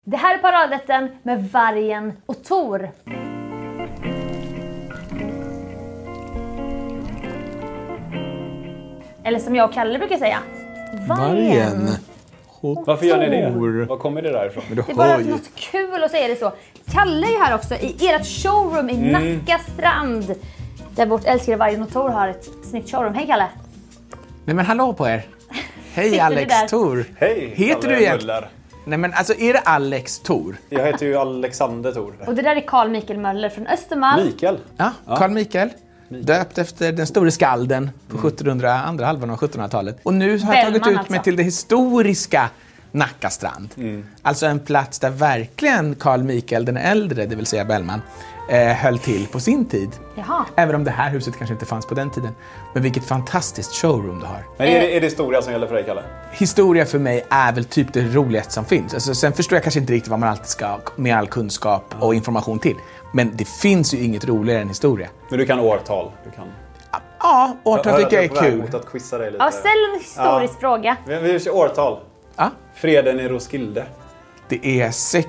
Det här är paradrätten med vargen och Tor. Eller som jag och Kalle brukar säga. Vargen. Varför gör ni det? Var kommer det där ifrån? Det är bara något kul att säga det så. Kalle är här också i ert showroom i Nacka strand. Där vårt älskade Vargen och Tor har ett snyggt showroom. Hej Kalle. Nej men hallå på er. Hej Alex Tor. Hej. Heter du egentligen? Nej men alltså är det Alex Tor? Jag heter ju Alexander Tor. Och det där är Carl Mikael Möller från Östermalm. Mikael. Ja, Carl Mikael. Döpt efter den store skalden på andra halvan av 1700-talet. Och nu har jag tagit ut mig till det historiska Nacka strand. Alltså en plats där verkligen Carl Mikael den äldre, det vill säga Bellman, höll till på sin tid. Jaha. Även om det här huset kanske inte fanns på den tiden. Men vilket fantastiskt showroom du har. Men är det historia som gäller för dig, Kalle? Historia för mig är väl typ det roligaste som finns. Alltså, sen förstår jag kanske inte riktigt vad man alltid ska med all kunskap och information till. Men det finns ju inget roligare än historia. Men du kan årtal. Ja, årtal tycker jag är kul. Mot att quizza dig lite. Ja, ställ en historisk fråga. Vi kör årtal. Ja. Freden i Roskilde. Det är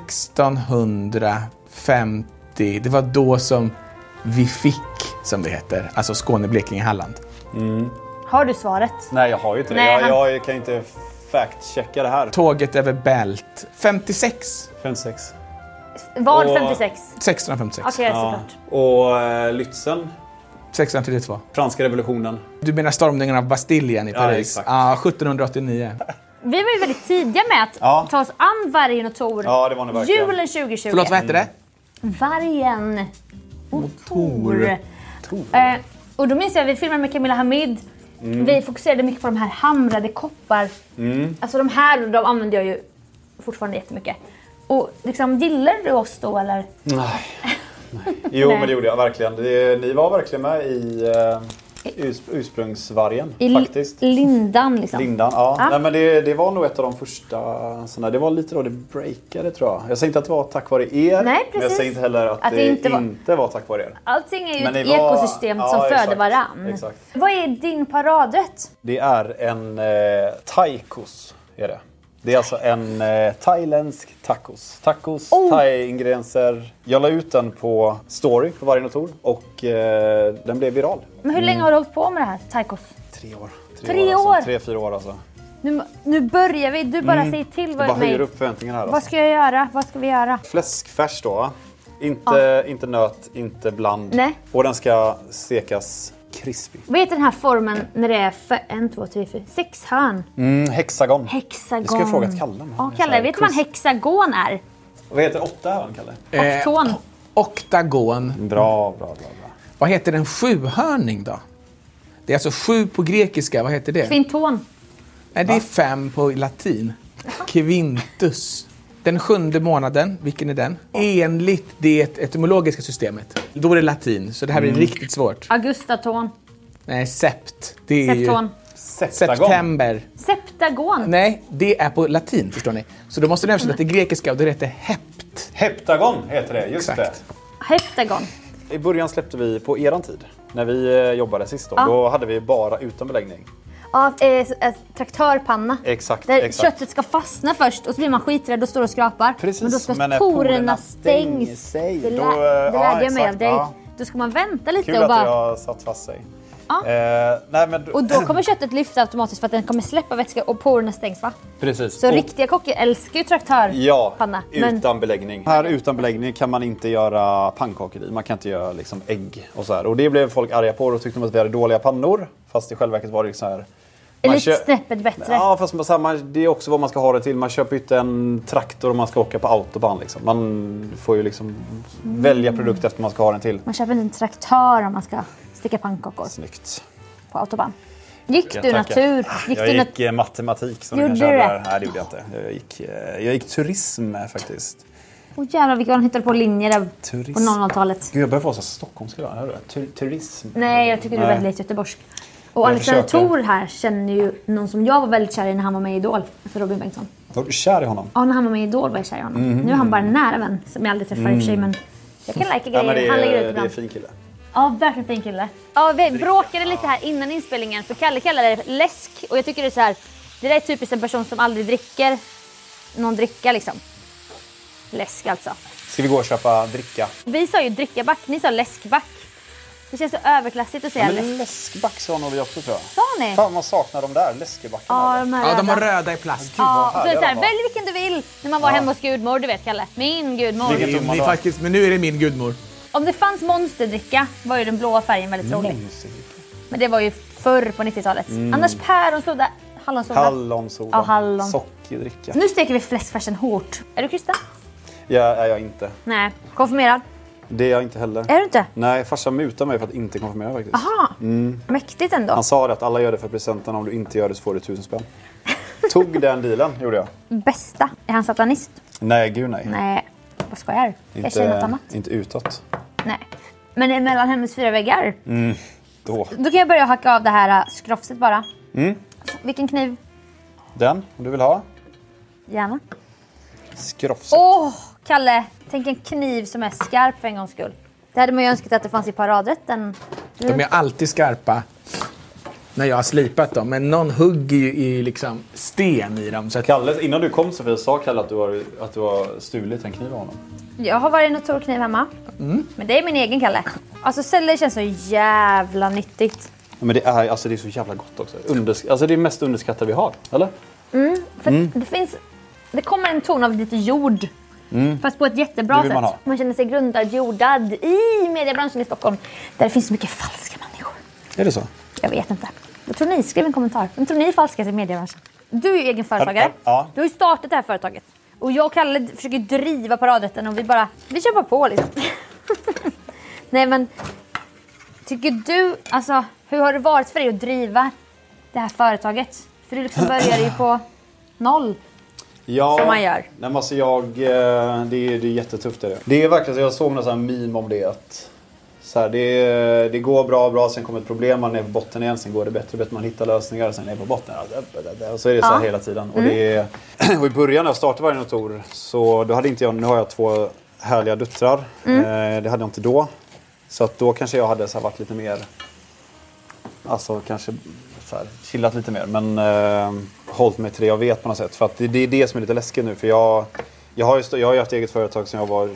1650. Det var då som vi fick, som det heter, alltså Skåne, Blekinge, Halland. Har du svaret? Nej, jag har ju inte det. Nej, Jag kan inte fact-checka det här. Tåget över Bält. 56. 56. Var Och- 56? 1656. Okej, såklart. Och Lützen. 1632. Franska revolutionen. Du menar stormningen av Bastiljen i Paris? exakt. Ja, 1789. Vi var ju väldigt tidiga med att ta oss an Vargen och Tor. Ja, det var ni verkligen. Julen 2020. Förlåt, vad hette det? Vargen och Tor. Och då minns jag att vi filmade med Camilla Hamid. Vi fokuserade mycket på de här hamrade koppar. Alltså de här, de använder jag ju fortfarande jättemycket. Och liksom, gillar du oss då eller? Nej. Jo, men det gjorde jag verkligen. Ni var verkligen med i ursprungsvargen, faktiskt. Lindan liksom. Lindan, ja. Nej, men det var nog ett av de första sådana. Det var lite då det breakade, tror jag. Jag säger inte att det var tack vare er. Nej, men jag säger inte heller att det inte var tack vare er. Allting är ju Men ett det var- ekosystem som ja, föder exakt, varann. exakt. Vad är din paradrätt? Det är en tacos, är det. Det är alltså en thailändsk tacos. Tacos, thai-ingredienser. Jag la ut den på story på Vargen och Tor och den blev viral. Men hur länge har du hållit på med det här, tacos? 3 år. 3 år? 3-4 år alltså. Nu börjar vi. Du bara säger till Det bara mig. höjer upp förväntningarna här. Vad Alltså. ska jag göra? Vad ska vi göra? Fläskfärs då, va? Inte nöt, inte bland. Nej. Och den ska stekas krispig. Vad heter den här formen när det är 1, 2, 3, 4, 6 hörn? Hexagon. Hexagon. Det ska jag fråga Kalle om. Ja, Kalle, vet du vad en hexagon är? Vad heter 8 hörn, Kalle? Okton. Oktagon. Bra. Vad heter en 7-hörning då? Det är alltså 7 på grekiska. Vad heter det? Kvinton. Nej, det är 5 på latin. Quintus. Den 7:e månaden, vilken är den? Enligt det etymologiska systemet. Då är det latin, så det här blir riktigt svårt. Augustaton. Nej, sept. Det är Septon. september. Septagon. Nej, det är på latin, förstår ni. Så då måste du översätta till grekiska och det heter hept. Heptagon heter det, just Exakt. Heptagon. det. I början släppte vi på eran tid. När vi jobbade sist då. Då hade vi bara utan beläggning. Ja, traktörpanna. Exakt, Där exakt. köttet ska fastna först och så blir man skiträdd och står och skrapar. Precis, Men då ska men när porerna stänger stängs. sig, Det då, lärde jag mig exakt, av dig. ja. Då ska man vänta lite Kul och att bara... det har satt fast sig. Ja. Nej, men... Och då kommer köttet lyfta automatiskt för att den kommer släppa vätska och porerna stängs, va? Precis. Så Och- riktiga kockar älskar ju traktörpanna. Ja, utan beläggning. Här utan beläggning kan man inte göra pannkakor i. Man kan inte göra liksom ägg och så här. Och det blev folk arga på och tyckte de att vi hade dåliga pannor. Fast i själva verket var det så här... Lite snäppet bättre. Ja, fast det är också vad man ska ha det till. Man köper inte en traktor och man ska åka på autobahn. Liksom. Man får ju liksom välja produkt efter man ska ha den till. Man köper inte en traktör om man ska sticka pannkakor Snyggt. på autobahn. Gick Jag du tackar. natur? Jag gick matematik som Gjorde du kanske du hörde det? där. Nej, det gjorde jag inte. Jag gick turism faktiskt. Åh jävlar vilka han hittade på linjer där Turism. på 00-talet. Gud, jag börjar få så stockholmska idag. Hör du? Turism. Nej, jag tycker du är Nej. väldigt göteborgsk. Och Alexander Tor här känner ju någon som jag var väldigt kär i när han var med i Idol. För Robin Bengtsson. Var du kär i honom? Ja, när han var med i Idol var jag kär i honom. Nu är han bara en nära vän som jag aldrig träffar i och för sig. Men jag kan lika Ja, grejer. men Han lägger ut det är ibland. fin kille. Ja, verkligen fin kille. Ja, vi bråkade lite här innan inspelningen. För Kalle kallade det läsk. Och jag tycker det är så här. Det där är typiskt en person som aldrig dricker någon dricka liksom. Läsk alltså. Ska vi gå och köpa dricka? Vi sa ju drickaback, ni sa läskback. Det känns så överklassigt att säga Men läskback sa nog vi också, tror jag. Sa ni? Fan, man saknar de där läskebackarna. Ja, de var röda i plast. Ja, så är det så här, välj vilken du vill. När man var hemma hos gudmor, du vet Kalle. Min gudmor. Men nu är det min gudmor. Om det fanns monsterdricka var ju den blåa färgen väldigt rolig. Men det var ju förr på 90-talet. Annars päronsoda, hallonsoda. Hallonsoda. Ja, hallon. Sockerdricka. Nu steker vi fläskfärsen hårt. Är du kristen? Ja, är jag inte. Nej. Konfirmerad? Det är jag inte heller. Är du inte? Nej, farsan mutar mig för att inte konfirmera faktiskt. Aha, mäktigt ändå. Han sa det att alla gör det för presenten, om du inte gör det så får du 1000 spänn. Tog den dealen, gjorde jag. Bästa. Är han satanist? Nej, gud nej. Nej, vad skojar? Jag säger något annat. Inte utåt. Nej. Men mellan hemmets 4 väggar? Då Då kan jag börja hacka av det här skrofset bara. Vilken kniv? Den, om du vill ha. Gärna. Skrofset. Kalle, tänk en kniv som är skarp för en gångs skull. Det hade man ju önskat att det fanns i paradrätten. De är alltid skarpa när jag har slipat dem. Men någon hugger ju i liksom sten i dem. Så att... Kalle, innan du kom Sofia, sa Kalle att du har stulit en kniv av honom. Jag har varit en Notor-kniv hemma. Men det är min egen Kalle. Alltså celler känns så jävla nyttigt. Men det är så jävla gott också. Alltså det är mest underskattade vi har, eller? Det kommer en ton av lite jord. Fast på ett jättebra sätt. Man känner sig grundad, jordad i mediebranschen i Stockholm. Där det finns så mycket falska människor. Är det så? Jag vet inte. Jag tror ni skriver en kommentar. Men tror ni är falska i mediebranschen? Du är ju egen företagare. Ja. Du har ju startat det här företaget. Och jag och Kalle försöker driva paradrätten och vi kämpar på liksom. Nej men, tycker du, alltså hur har det varit för dig att driva det här företaget? För du liksom börjar ju på 0. Ja, som man gör. Nej, men alltså det är jättetufft det. Det är verkligen så, jag såg någon sån här meme om det att så här, det går bra, sen kommer ett problem, man är på botten igen, sen går det bättre, man hittar lösningar, sen är det på botten. Och så är det så här hela tiden. Och i början när jag startade Varg Notor, så då hade inte jag, nu har jag 2 härliga döttrar. Det hade jag inte då. Så att då kanske jag hade så här varit lite mer, alltså kanske så här, chillat lite mer, men hållit mig till det jag vet på något sätt. För att det är det som är lite läskigt nu, för jag har ju haft eget företag sedan jag var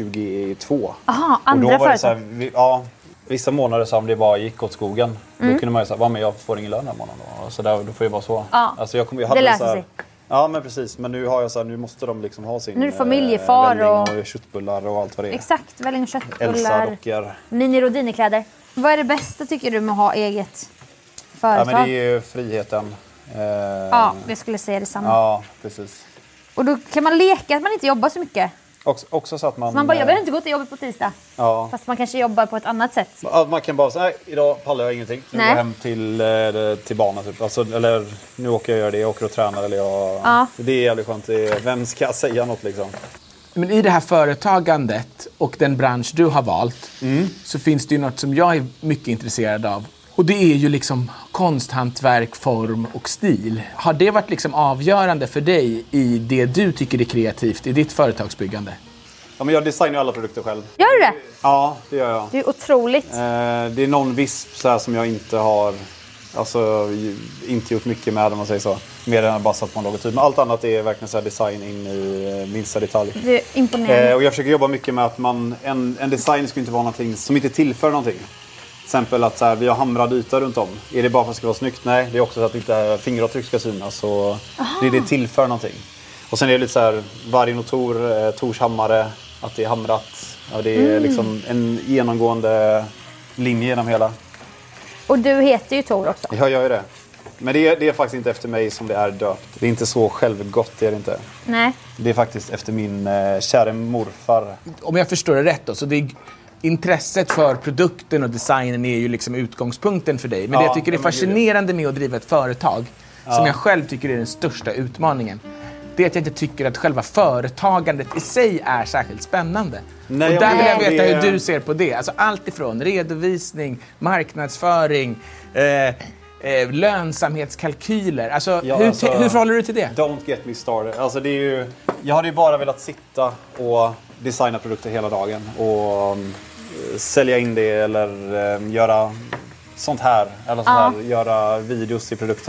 22. Aha, andra och då var det företag? så här, vissa månader som det bara gick åt skogen. Då kunde man ju säga, men jag får ingen lön den här månaden då. Så där, då får det vara så. Ja, alltså jag hade det löser sig. Ja, men precis. Men nu har jag så här, nu måste de liksom ha sin nu är det familjefar välling och köttbullar och allt vad det är. Exakt, välling och köttbullar. Elsa-dockor. Nini Rodini-kläder. Vad är det bästa tycker du med att ha eget företag? Ja, men det är ju friheten. Ja, jag skulle säga detsamma. Ja, precis. Och då kan man leka att man inte jobbar så mycket. Också så att man... Så man bara, jag behöver inte gå till jobbet på tisdag. Ja. Fast man kanske jobbar på ett annat sätt. Man kan bara säga, nej, idag pallar jag ingenting. Nu går jag hem till barnen typ. Alltså, eller nu åker jag och gör det, jag åker och tränar. Eller det är jävligt skönt. Vem ska säga något liksom? Men i det här företagandet och den bransch du har valt så finns det ju något som jag är mycket intresserad av. Och det är ju liksom konsthantverk, form och stil. Har det varit liksom avgörande för dig i det du tycker är kreativt i ditt företagsbyggande? Ja, men jag designar ju alla produkter själv. Gör du det? Ja, det gör jag. Det är otroligt. Det är någon visp så här som jag inte har, alltså inte gjort mycket med, om man säger så. Mer än bara satt på en logotyp. Men allt annat är verkligen så här design in i minsta detalj. Det är imponerande. Och jag försöker jobba mycket med att en design ska inte vara någonting som inte tillför någonting. Till exempel att så här, vi har hamrad yta runt om. Är det bara för att det ska vara snyggt? Nej, det är också så att inte fingeravtryck ska synas. Så det tillför någonting. Och sen är det lite så här, Varg Notor, Tors hammare, att det är hamrat. Ja, det är liksom en genomgående linje genom hela. Och du heter ju Tor också. Jag gör ju det. Men det är faktiskt inte efter mig som det är döpt. Det är inte så självgott, det är det inte. Nej. Det är faktiskt efter min kära morfar. Om jag förstår det rätt då, så det är... Intresset för produkten och designen är ju liksom utgångspunkten för dig. Men det jag tycker är fascinerande med att driva ett företag, som jag själv tycker är den största utmaningen, det är att jag inte tycker att själva företagandet i sig är särskilt spännande. Nej, och där vill jag veta hur du ser på det. Alltså allt ifrån redovisning, marknadsföring, lönsamhetskalkyler. Alltså, hur förhåller du till det? Don't get me started. Alltså, det är ju, jag hade ju bara velat sitta och designa produkter hela dagen och sälja in det eller göra sånt här. Eller sånt här, göra videos till produkterna.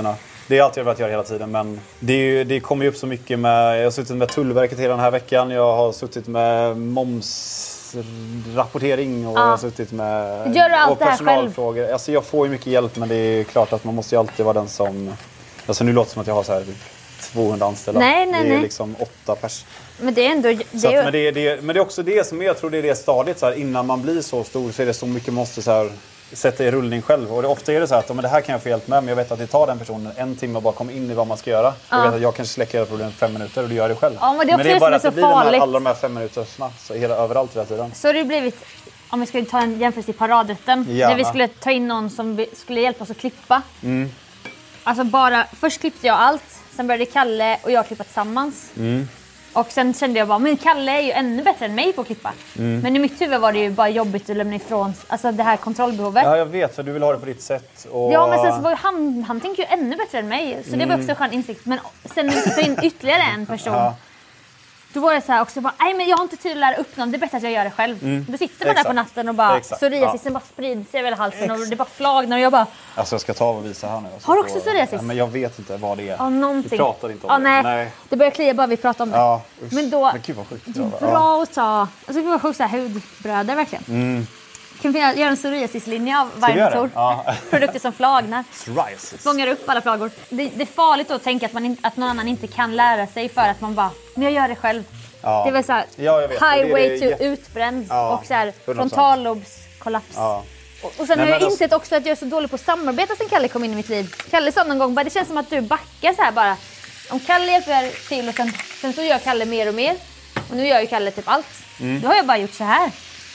Det är allt jag har velat göra hela tiden, men det kommer ju upp så mycket med... Jag har suttit med Tullverket hela den här veckan, jag har suttit med momsrapportering och jag har suttit med... Gör du allt och det här personalfrågor. själv? Alltså jag får ju mycket hjälp, men det är klart att man måste ju alltid vara den som... Alltså nu låter det som att jag har så här 200 anställda. Nej. Det är liksom 8 pers. Men det är ändå... Men det är också det som jag tror det är det stadiet så här, innan man blir så stor så är det så mycket måste så här, sätta i rullning själv. Och ofta är det så här att men det här kan jag få hjälp med, men jag vet att det tar den personen 1 timme att bara komma in i vad man ska göra. Jag vet att jag kanske släcker hela problemet 5 minuter och du gör det själv. Ja, men det är bara att så det blir farligt. alla de här 5 minuterna så överallt hela tiden. Så har det blivit, om vi skulle ta en jämförelse i paradrätten, när vi skulle ta in någon som skulle hjälpa oss att klippa. Alltså först klippte jag allt, sen började Kalle och jag klippa tillsammans. Och sen kände jag bara, men Kalle är ju ännu bättre än mig på att klippa. Men i mitt huvud var det ju bara jobbigt att lämna ifrån, alltså det här kontrollbehovet. Ja, jag vet, för du vill ha det på ditt sätt. Och... Ja, men sen så var han tänker ju ännu bättre än mig. Så det var också en skön insikt. Men sen när vi tar in ytterligare en person, då var det så här också, nej men jag har inte tid att lära upp någon, det är bättre att jag gör det själv. Då sitter man där på natten och bara, psoriasisen bara sprider sig över halsen och det bara flagnar och jag bara... Alltså jag ska ta och visa här nu. Har du också psoriasis? Ja, men jag vet inte vad det är. Ja, någonting. Vi pratar inte om det. Nej. Det börjar klia bara vi pratar om det. Ja, men då, gud vad sjukt. det är bra att ta, alltså det var sjukt så här hudbröder verkligen. Kan vi göra en psoriasislinje av varje motor? Ja. Produkter som flagnar. Fångar upp alla flagor. Det är farligt att tänka att någon annan inte kan lära sig för att man bara, men jag gör det själv. Ja. Det är väl så här, highway to utbränd och så här frontallobskollaps. Ja. Och sen har jag insett också att jag är så dålig på att samarbeta sen Kalle kom in i mitt liv. Kalle sa någon gång, det känns som att du backar så här bara. Om Kalle hjälper till och sen så gör Kalle mer och mer. Och nu gör ju Kalle typ allt. Då har jag bara gjort så här.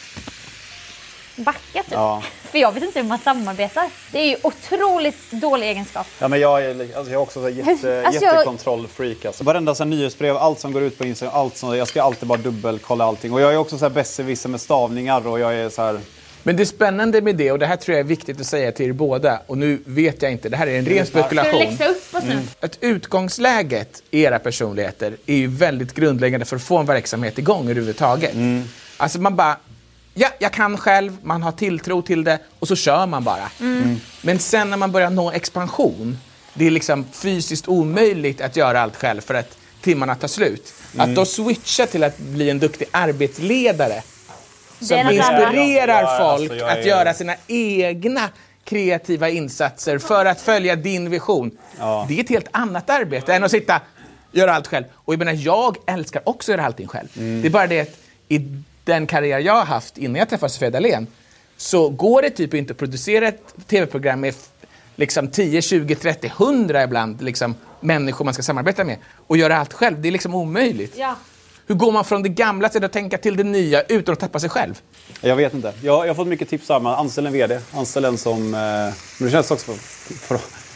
Backat typ. Ja. För jag vet inte hur man samarbetar. Det är ju otroligt dålig egenskap. Ja, men jag är också så jättekontrollfreak. Alltså. Varenda så nyhetsbrev, allt som går ut på Instagram, allt som, jag ska alltid bara dubbelkolla allting. Och jag är också så här besserwisser med stavningar och jag är så här... Men det är spännande med det, och det här tror jag är viktigt att säga till er båda. Och nu vet jag inte, det här är en ren spekulation. Ska du läxa upp oss nu? Att utgångsläget i era personligheter är ju väldigt grundläggande för att få en verksamhet igång överhuvudtaget. Alltså man bara... Ja, jag kan själv, man har tilltro till det och så kör man bara. Men sen när man börjar nå expansion, det är liksom fysiskt omöjligt att göra allt själv för att timmarna tar slut. Att då switcha till att bli en duktig arbetsledare som inspirerar folk att göra sina egna kreativa insatser för att följa din vision. Det är ett helt annat arbete än att sitta göra allt själv. Och jag älskar också att göra allting själv. Det är bara det att den karriär jag har haft innan jag träffade Sofia Dalén, så går det typ inte att producera ett tv-program med liksom 10, 20, 30, 100 ibland liksom människor man ska samarbeta med och göra allt själv. Det är liksom omöjligt. Ja. Hur går man från det gamla till att tänka till det nya utan att tappa sig själv? Jag vet inte. Jag har fått mycket tips här. Anställ en vd. Anställ en som... Men det känns också för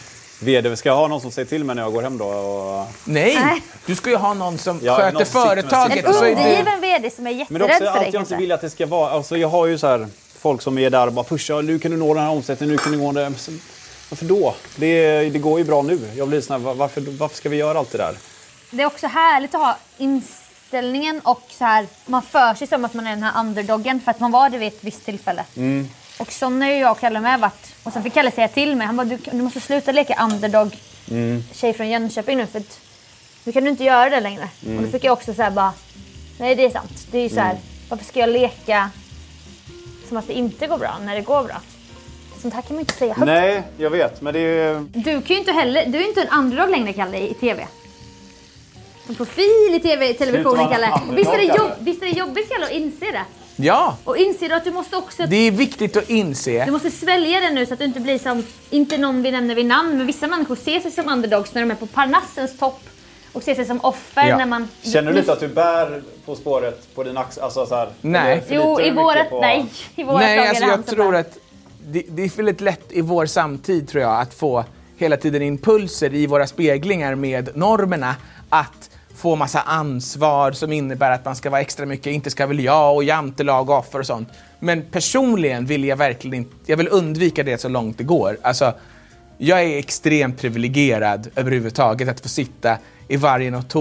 vd. Ska jag ha någon som säger till mig när jag går hem då? Och... Nej, du ska ju ha någon som sköter företaget. En undergiven vd som är jätterädd för dig. Men också allt jag inte vill att det ska vara. Alltså, jag har ju så här folk som är där och bara pushar. Nu kan du nå den här omsättningen, nu kan du nå det. Varför då? Det går ju bra nu. Jag blir sån här, varför ska vi göra allt det där? Det är också härligt att ha inställningen och så här, man för sig som att man är den här underdoggen för att man var det vid ett visst tillfälle. Och så när jag och Kalle med varit, och sen fick Kalle säga till mig, han bara, du måste sluta leka underdog tjej från Jönköping nu, för att nu kan du inte göra det längre. Och då fick jag också säga bara, nej det är sant, det är ju så här, varför ska jag leka som att det inte går bra när det går bra? Sånt här kan man inte säga högt. Nej, jag vet, men det är Du kan ju inte heller, du är inte en underdog längre, Kalle, i tv. En profil i televisionen, Kalle. Visst är det jobbigt, Kalle, att inse det? Ja. Och inser att du måste också... Det är viktigt att inse. Du måste svälja det nu så att du inte blir som... Inte någon vi nämner vid namn, men vissa människor ser sig som underdogs när de är på Parnassens topp. Och ser sig som offer när man... Känner du lite att du bär på spåret på din axel? Alltså så här, nej. Jo, i vårat... På... Nej, i vårat nej, alltså jag tror att... Det är väldigt lätt i vår samtid, tror jag, att få hela tiden impulser i våra speglingar med normerna att få massa ansvar som innebär att man ska vara extra mycket, inte ska väl jag och jantelag och offer och sånt. Men personligen vill jag verkligen inte, jag vill undvika det så långt det går. Alltså, jag är extremt privilegierad överhuvudtaget att få sitta i varje notors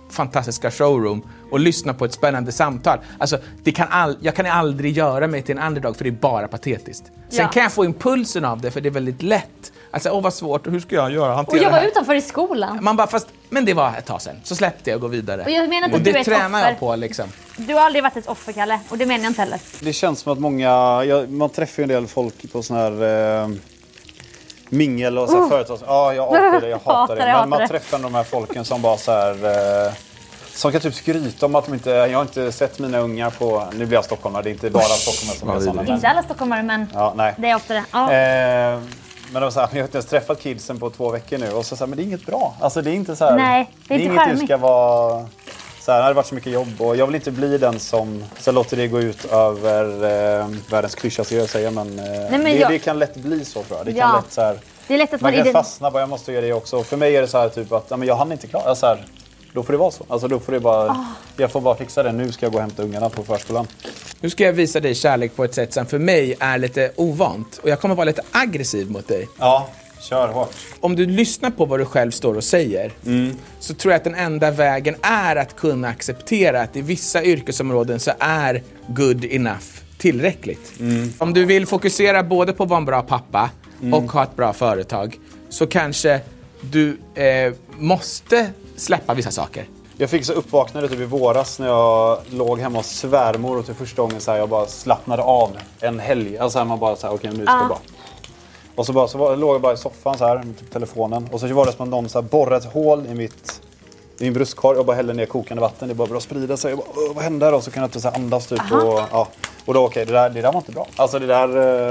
fantastiska showroom och lyssna på ett spännande samtal. Alltså, jag kan aldrig göra mig till en underdog för det är bara patetiskt. Sen kan jag få impulsen av det för det är väldigt lätt. Alltså, vad svårt, hur ska jag göra? Och jag var utanför i skolan. Man bara, men det var ett tag sedan. Så släppte jag och gå vidare. Och jag menar inte och att du är det ett tränar offer. jag på liksom. Du har aldrig varit ett offer, Kalle. Och det menar jag inte heller. Det känns som att man träffar ju en del folk på sån här mingel och så här företag. Ja, jag avskyr det, jag hatar det. Men man träffar de här folken som bara så här... som kan typ skryta om att jag har inte sett mina ungar på... Nu blir jag stockholmare, det är inte bara stockholmare som är sådana. Inte alla stockholmare, men nej. det är ofta det. Ja. Men de så här, jag har inte ens träffat kidsen på 2 veckor nu. Och så här, men det är inget bra. Alltså det är inte så här... Nej, det är inte inget charmigt. du ska vara... Så här, det har varit så mycket jobb och jag vill inte bli den som så låter det gå ut över världens klyschaste jag säger, men, det kan lätt bli så, tror jag. Det kan lätt så här, det är lätt att man kan fastna bara, jag måste göra det också. För mig är det så här typ att men jag hann inte klara så här, då får det vara så. Alltså då får det bara jag får bara fixa det. Nu ska jag gå och hämta ungarna på förskolan. Nu ska jag visa dig kärlek på ett sätt som för mig är lite ovant och jag kommer vara lite aggressiv mot dig. Ja. Kör hårt. Om du lyssnar på vad du själv står och säger så tror jag att den enda vägen är att kunna acceptera att i vissa yrkesområden så är good enough tillräckligt. Om du vill fokusera både på att vara en bra pappa och ha ett bra företag så kanske du måste släppa vissa saker. Jag fick så uppvaknade typ i våras när jag låg hemma hos svärmor och till första gången så här, jag bara slappnade av en helg. Alltså här, man bara så här, okej, nu ska jag bara... Och så låg jag bara i soffan så här med telefonen. Och så var det som att någon så här borrade ett hål i min bröstkorg och bara hällde ner kokande vatten. Det bara började sprida sig. Jag bara, vad hände? Och så kunde jag inte så här andas typ. Och då okej, det där var inte bra. Alltså det där...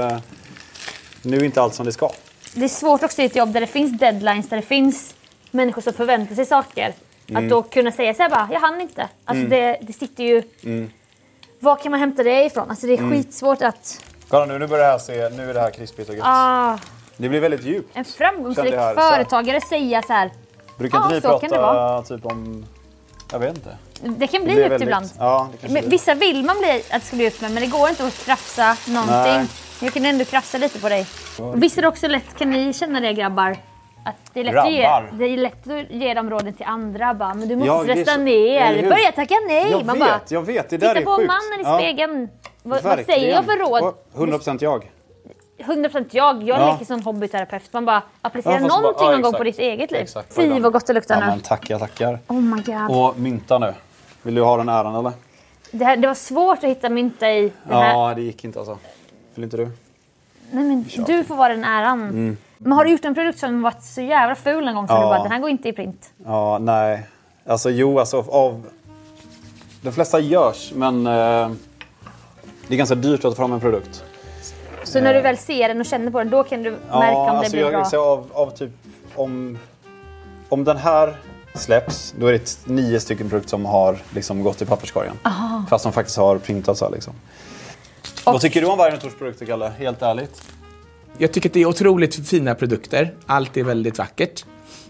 nu är inte allt som det ska. Det är svårt också i ett jobb där det finns deadlines, där det finns människor som förväntar sig saker. Att då kunna säga så här bara, jag hann inte. Alltså det sitter ju... Var kan man hämta det ifrån? Alltså det är skitsvårt att... Kolla nu börjar nu är det här krispigt och gött. Det blir väldigt djupt. En framgångsrik företagare säga så här. Brukar inte ni prata typ om... Jag vet inte. Det kan bli djupt ibland. Ja, vissa vill man bli att det ska bli djupt med, men det går inte att krafsa någonting. Nej. Jag kan ändå krafsa lite på dig. Visst är det också lätt, kan ni känna det, grabbar? Att det är lätt att ge dem råden till andra. Bara, men du måste rösta ner. Börja tacka nej. Jag vet. Det där är sjukt. Titta på mannen i spegeln. Vad säger jag för råd? 100% jag. 100% jag leker som hobbyterapeut. Man bara applicerar någonting någon gång på ditt eget liv. Fy vad gott det luktar nu. Men tackar. Oh my god. Och mynta nu. Vill du ha den äran eller? Det var svårt att hitta mynta i den här. Ja, det gick inte alltså. Vill inte du? Nej, men du får vara den äran. Men har du gjort en produkt som varit så jävla ful en gång så du bara, den här går inte i print? Ja, nej. Alltså av... De flesta görs, men det är ganska dyrt att ta fram en produkt. Så när du väl ser den och känner på den, då kan du märka om det blir bra? Ja, av typ... Om den här släpps, då är det 9 stycken produkter som har liksom gått i papperskorgen. Fast de faktiskt har printats här liksom. Vad tycker du om Vargen & Tors produkter, Kalle? Helt ärligt. Jag tycker att det är otroligt fina produkter. Allt är väldigt vackert.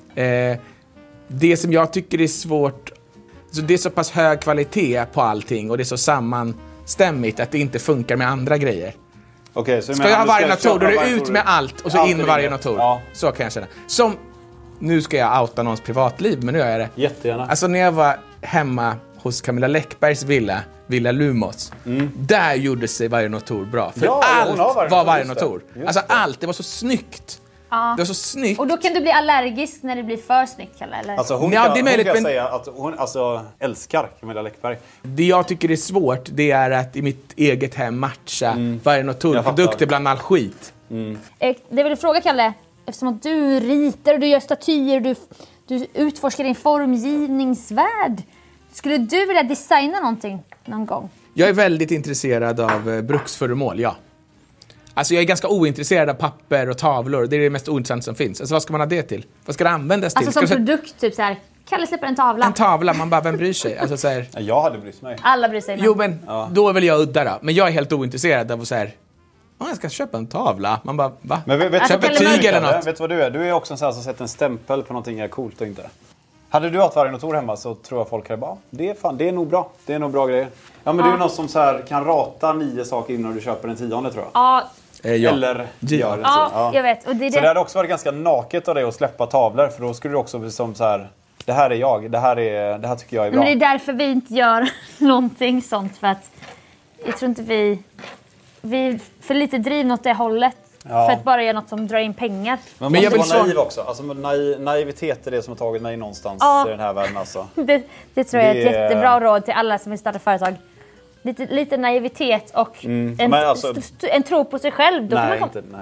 Det som jag tycker är svårt... Så det är så pass hög kvalitet på allting och det är så sammanstämmigt att det inte funkar med andra grejer. Okay, så ska jag ha Vargen & Tor, då är det ut med allt och så in med Vargen & Tor. Ja. Så kan jag känna. Som... Nu ska jag outa någons privatliv, men nu gör jag det. Jättegärna. Alltså när jag var hemma hos Camilla Läckbergs Villa Lumos. Där gjorde sig Vargen & Tor bra. För allt var Vargen & Tor. Alltså allt, det var så snyggt. Ja. Det var så snyggt. Och då kan du bli allergisk när det blir för snyggt, eller? Alltså hon kan säga att hon älskar Camilla Läckberg. Det jag tycker är svårt, det är att i mitt eget hem matcha Vargen & Tor-produkter bland all skit. Det vill fråga, Kalle, eftersom att du ritar och du gör statyer, du utforskar din formgivningsvärld. Skulle du vilja designa någonting någon gång? Jag är väldigt intresserad av bruksföremål, ja. Alltså jag är ganska ointresserad av papper och tavlor. Det är det mest ointressanta som finns. Alltså vad ska man ha det till? Vad ska det användas till? Alltså som produkt, typ så här. Kalle släpper en tavla. En tavla, man bara, vem bryr sig? Alltså så här. Jag hade brytt mig. Alla bryr sig. Jo, men då är väl jag udda då. Men jag är helt ointresserad av så här. Jag ska köpa en tavla. Man bara, va? Men köpa ett tyg eller något. Vet du vad du är? Du är också en sån här som sätter en stämpel på någonting är coolt och inte. Hade du haft Vargen & Tor hemma så tror jag folk hade bara, det är nog bra. Det är nog bra grejer. Ja, men du är någon som så här kan rata 9 saker innan du köper en 10:e, tror jag. Ja. Eller gör det. Ja, jag vet. Och så det hade också varit ganska naket av dig att släppa tavlor. För då skulle du också som så här... Det här är jag. Det här tycker jag är bra. Men det är därför vi inte gör någonting sånt. För att jag tror inte vi är för lite drivna åt det hållet. Ja. För att bara göra något som drar in pengar. Men jag vill vara naiv också. Alltså, naivitet är det som har tagit mig någonstans i den här världen. Alltså. Det tror jag är ett jättebra råd till alla som vill starta företag. Lite naivitet och en tro på sig själv. Då nej, kan man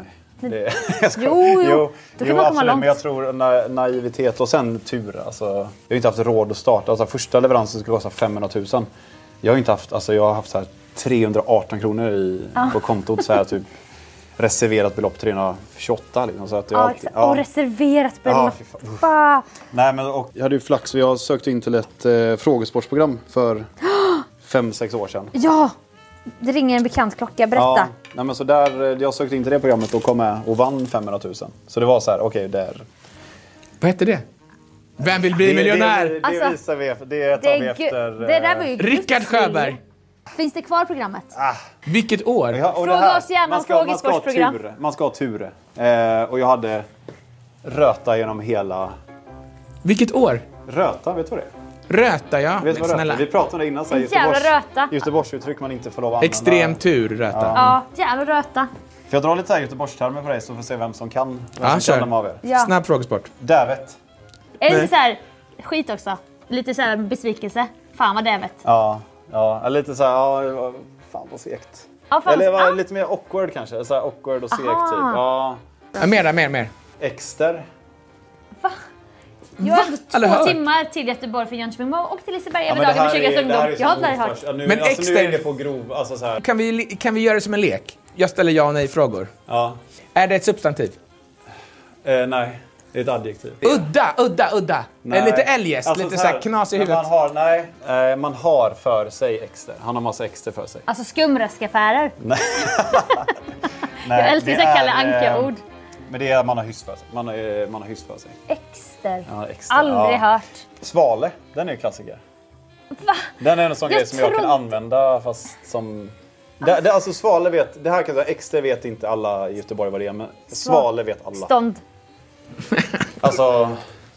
Jo, då kan man komma långt. Men jag tror naivitet och sen tur. Alltså, jag har inte haft råd att starta. Alltså, första leveransen skulle kosta 500 000. Jag har inte haft, alltså, jag har haft så här 318 kronor på kontot. Så här, typ, reserverat belopp 328. Liksom, så att jag och reserverat belopp. Nej, men jag hade ju flax och jag sökte in till ett frågesportsprogram för 5-6 år sedan. Ja, det ringer en bekant klocka. Berätta. Ja, nej, men så där, jag sökte in till det programmet och kom med och vann 500 000. Så det var så här, okej, där. Vad hette det? Vem vill bli miljonär? Det visar vi. Det tar vi efter. Det där var ju Rickard Sjöberg. Finns det kvar programmet? Vilket år? Fråga oss gärna om frågesportsprogram. Man ska ha tur. Och jag hade röta genom hela... Vilket år? Röta, vet du vad det är? Röta, ja. Vet vad röta? Vi pratade om det innan. Göteborgsuttryck man inte får lov att använda. Extrem tur, röta. Ja, jävla röta. För jag drar lite så här Göteborgstermer på dig så får vi se vem som kan dem av er. Ja. Snabb frågesport. Dävet. Är det så här skit också? Lite så här besvikelse. Fan vad dävet. Ja, lite så här, fan vad segt. Eller lite mer awkward kanske. Så här awkward och segt typ. Ja. Mer. Exter. Va? Jag har 2 timmar till Göteborg för Jönköping och till Liseberg över dagen med 20 ungdom. Jag har där hört. Men Exter, nu är det på grov. Alltså så här. Kan vi göra det som en lek? Jag ställer ja och nej frågor. Ja. Är det ett substantiv? Nej. Det är ett adjektiv. Udda. Lite eljest, alltså, lite så här knas i huvudet. Man har för sig extra. Han har massa extra för sig. Alltså skumraskaffärer. Nej. Jag älskar så Kalle Anka-ord. Men det är man har hyss för sig. Man har hyss för sig. Exter. Aldrig hört. Svale, den är ju klassiker. Va? Den är en sån grej som jag kan använda fast som... alltså Svale vet, det här kan jag säga, extra vet inte alla i Göteborg vad det är, men Svale vet alla. Stånd. Alltså...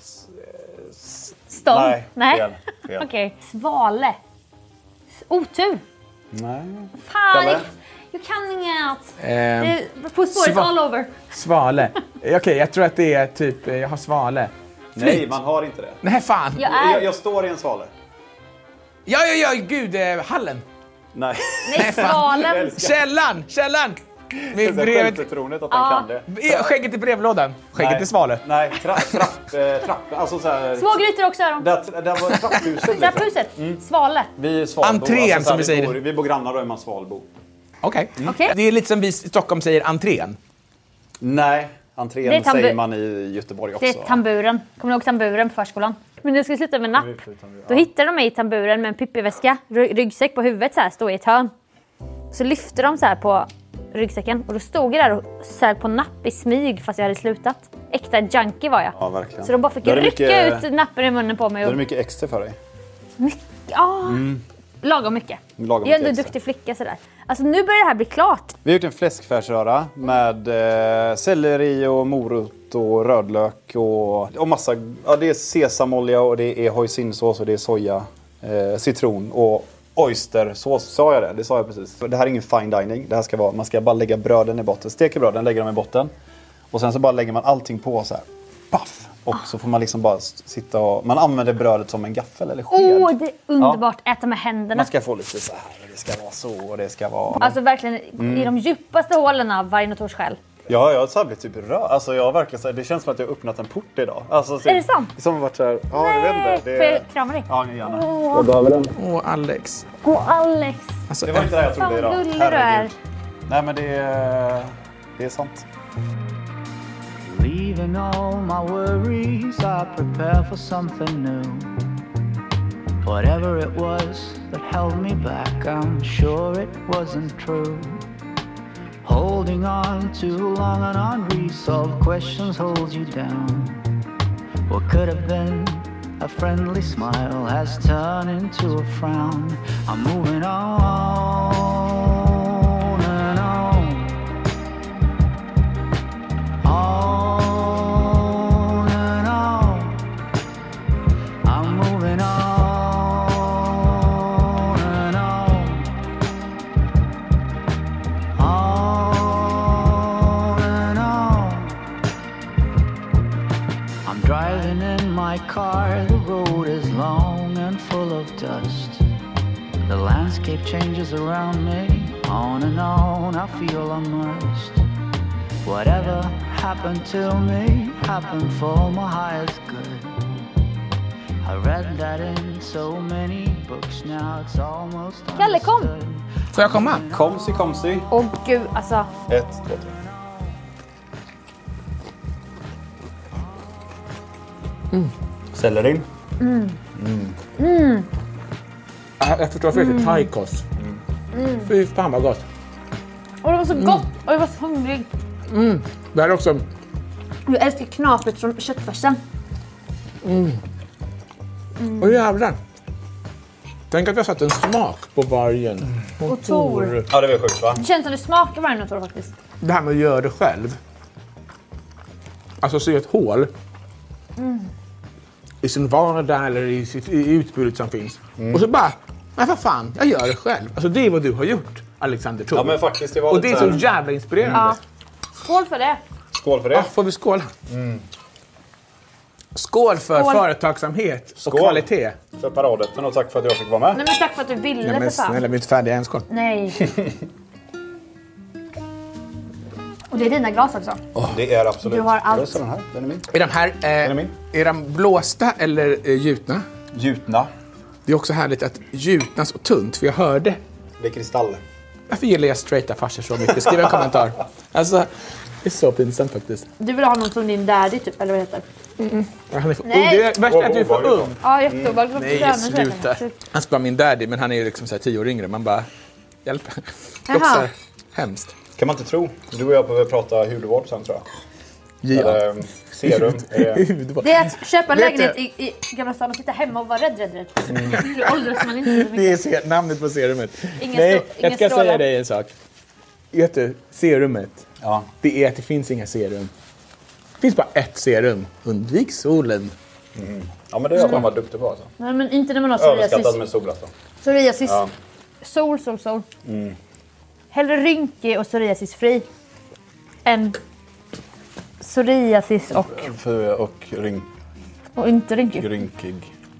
Stånd? Nej. Fel. Okej. Svale. Otur. Nej. Fan, jag kan inget. På spåret all over. Svale. Okej, jag tror att det är typ, jag har svale. Nej, man har inte det. Nej, fan. Jag står i en svale. Ja, gud, hallen. Nej, svalen. Källan. Med brevet. Självförtroendet att han kan det. Skägget i brevlådan. Skägget i svale. Nej, trapp. Alltså så här. Små grytor också är de. Det var trapphuset. Trapphuset. Svale. Vi är svalbo. Entrén alltså, som vi säger. Vi bor grannar och är man svalbo. Okej. Det är lite som vi i Stockholm säger entrén. Nej, entrén säger man i Göteborg också. Det är tamburen. Kommer du ihåg tamburen på förskolan? Men nu ska vi sluta med napp. Då hittar de mig i tamburen med en pippiväska, ryggsäck på huvudet så här, står i ett hörn. Så lyfter de så här på ryggsäcken och då stod jag där och sög på napp i smyg fast jag hade slutat. Äkta junkie var jag. Ja, verkligen. Så de bara fick rycka ut nappen i munnen på mig. Då är det mycket extra för dig. Lagom mycket. Jag är ändå en duktig flicka sådär. Alltså nu börjar det här bli klart. Vi har gjort en fläskfärsröra med selleri och morot och rödlök och massa. Ja, det är sesamolja och det är hoisinsås och det är soja, citron och oystersås. Sa jag det? Det sa jag precis. Det här är ingen fine dining. Det här ska vara, man ska bara lägga bröden i botten. Steker bröden, lägger dem i botten. Och sen så bara lägger man allting på så här. Paff! Och så får man liksom bara sitta och... Man använder brödet som en gaffel eller sked. Det är underbart. Äta med händerna. Man ska få lite så här. Det ska vara så och det ska vara... Alltså verkligen i de djupaste hålen av varje Notors själ. Ja, jag har blivit typ rörd. Alltså jag har verkligen så här, det känns som att jag har öppnat en port idag. Alltså, är det sant? Som har varit så här... Ja, jag vet inte. Får jag krama dig? Ja, gärna. Jag behöver den. Alex. Alex. Alltså, det var inte det jag trodde idag. Vad gullig du är. Nej, men det är sant. Leaving all my worries, I prepare for something new. Whatever it was that held me back, I'm sure it wasn't true. Holding on too long and unresolved questions hold you down. What could have been a friendly smile has turned into a frown. I'm moving on and on. On and on. changes around me. On and on I feel immersed. Whatever happened to me happened for my highest good. I read that in so many books now it's almost Kalle, kom! Får jag komma? Komsi. Åh gud, alltså. 1, 2, 3. Sellerin. Jag förstår för det är thaikos. Fy fan vad gott. Och det var så gott. Och jag var så hungrig. Det här är också... Jag älskar knapret från köttfärsen. Åh jävlar. Tänk att jag satt en smak på vargen. Och Tor. Ja, det var sjukt va? Det känns som det smakar vargen och Tor faktiskt. Det här med att göra det själv. Alltså se ett hål. I sin vardag eller i utbudet som finns. Och så bara, men vad fan, jag gör det själv. Alltså det är vad du har gjort, Alexander Tor. Ja, men faktiskt det var och lite... det är så jävla inspirerande. Ja. Skål för det. Skål för det. Ja, får vi skål? Skål för företagsamhet och kvalitet. För paradetten och tack för att jag fick vara med. Nej men tack för att du ville Ja, men för fan. snälla, vi är inte färdiga än. Skål. Nej. Och det är dina glas också. Det är absolut. Du har allt. Så den här, den är min. Är de här är min. är de blåsta eller gjutna? Gjutna. Det är också härligt att gjutnas och tunt, för jag hörde. Det är kristall. Varför gillar jag straighta farsor så mycket? Skriv en kommentar. Alltså, det är så pinsamt faktiskt. Du vill ha någon som din daddy typ, eller vad heter det? Han är för... Nej. det är värst att du är för ung. Ja, jätteobehagligt. Nej, sluta. Han ska vara min daddy, men han är ju liksom så här 10 år yngre. Man bara, hjälp. Det är också Jaha. hemskt. Kan man inte tro. Du och jag behöver prata hudvård sen tror jag. Ja. Eller serum. Det är att köpa en Vet lägenhet i Gamla stan och sitta hemma och vara rädd. Då åldras man inte så mycket. Det är namnet på serumet. Ingen Nej, ingen jag ska strålar. säga dig en sak. Vet du, serumet. Ja. Det är att det finns inga serum. Det finns bara ett serum. Undvik solen. Ja, men det är man var duktig på alltså. Nej, men inte när man har Överskattat psoriasis. med sol alltså. Psoriasis. Ja. Sol. Hellre rynkig och psoriasisfri än psoriasis och inte rynkig. rynkig.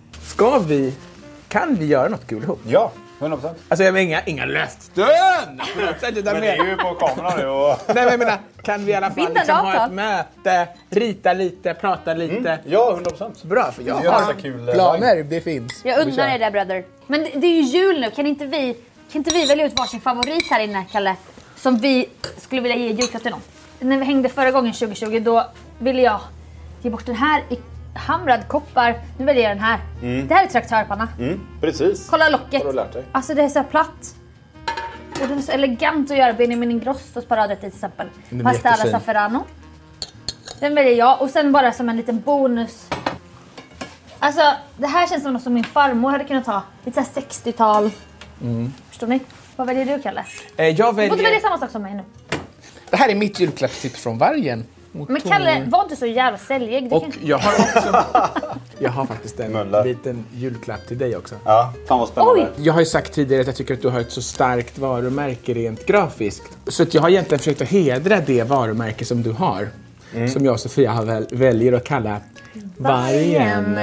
Kan vi göra något kul ihop? Ja, 100%. Alltså jag menar inga löstön! Men det är ju på kameran nu och... Nej men jag menar, kan vi i alla fall Bindande liksom ha avtal. ett möte, rita lite, prata lite? Ja, 100%. Bra, för jag Det är har massa kul, planer, det finns. Jag undrar dig där, bröder. Men det är ju jul nu. Kan inte vi välja ut varsin favorit här inne, Kalle? Som vi skulle vilja ge julklapp till någon. När vi hängde förra gången 2020, då ville jag ge bort den här i hamrad koppar. Nu väljer jag den här. Det här är traktörpanna. Precis. Kolla locket. Har du lärt dig? Alltså det är så här platt. Och det är så elegant att göra. Benjamin Ingrossos paradrätt till exempel. blir Pasta alla jättefin. Zafferano. Den väljer jag. Och sen bara som en liten bonus. Alltså det här känns som något som min farmor hade kunnat ha. Lite så här 60-tal. Förstår ni? Vad väljer du, Kalle? Jag Du får inte välja väljer... samma sak som mig nu. Det här är mitt julklappstips från vargen. Men Kalle, var inte så jävla säljig. Det Och kan... jag har också... Jag har faktiskt en Möller. liten julklapp till dig också. Ja, fan vad spännande. Oj! Jag har ju sagt tidigare att jag tycker att du har ett så starkt varumärke rent grafiskt. Så att jag har egentligen försökt att hedra det varumärke som du har. Som jag och Sofia väljer att kalla Vargen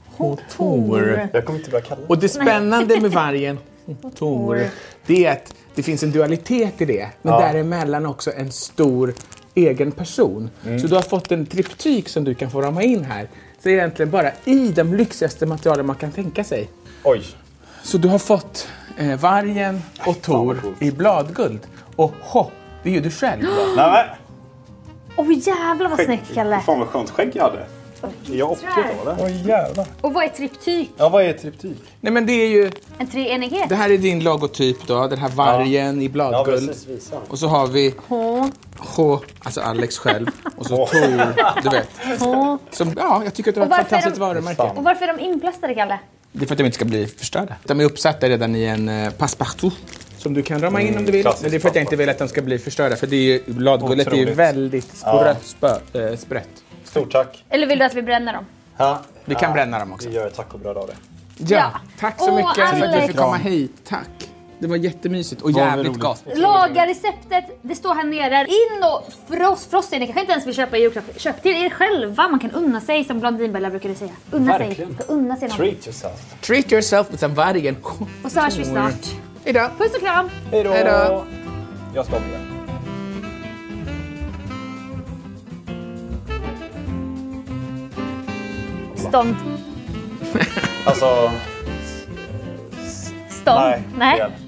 Tor. Jag kommer inte börja kalla. Och det spännande med Vargen Tor, det är att det finns en dualitet i det. Men däremellan också en stor egen person. Så du har fått en triptyk som du kan få rama in här. Så är egentligen bara i de lyxigaste materialen man kan tänka sig. Oj. Så du har fått Vargen och Tor i bladguld. Och det är ju du själv. Nej men. Åh jävlar vad snyggt, Kalle. Fan vad skönt skägg jag hade. Jag och eller? Oj jävlar. Och vad är triptyk? Ja, vad är triptyk? Nej men det är ju... En treenighet? Det här är din logotyp då. Den här vargen i Ja, bladguld. precis. Visa. Och så har vi alltså Alex själv. Och så Tor, du vet. Som, jag tycker att du har Och ett varför är fantastiskt de- varumärke. Och varför är de inplastade, Kalle? Det är för att de inte ska bli förstörda. De är uppsatta redan i en passepartout. Som du kan rama in om du vill. klassiskt Men det är för att jag inte vill att de ska bli förstörda. För det är ju, bladguldet är ju Otroligt. väldigt sprätt. Stort tack. Eller vill du att vi bränner dem? Ja. Vi kan bränna dem också. Vi gör ett tacobröd av det. Ja, tack så mycket för att du Alex. fick komma hit. Tack. Det var jättemysigt och jävligt roligt. gott. Laga receptet, det står här nere. In och frossa. Ni kanske inte ens vill köpa julklapp. Köp till er själva. Man kan unna sig, som Blondinbella brukade säga. Unna Verkligen. sig. Unna sig någonting. Treat yourself. Treat yourself with some vargen. Och så hörs vi snart. Hejdå. Puss och kram. Hej då. Hejdå. Jag ska med. Stånd. Alltså... Stånd. Nej. Nej. fel.